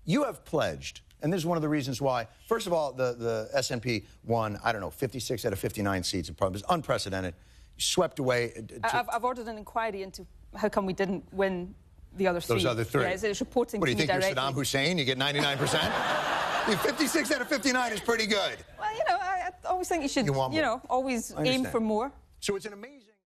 You have pledged, and this is one of the reasons why, first of all, the S&P won, I don't know, 56 out of 59 seats. It was unprecedented. Swept away. I've ordered an inquiry into how come we didn't win the other three. Those other three. Yeah, it's reporting what do you think, directly. you're Saddam Hussein? You get 99%? 56 out of 59 is pretty good. Well, I always think you should, always aim for more. So it's an amazing...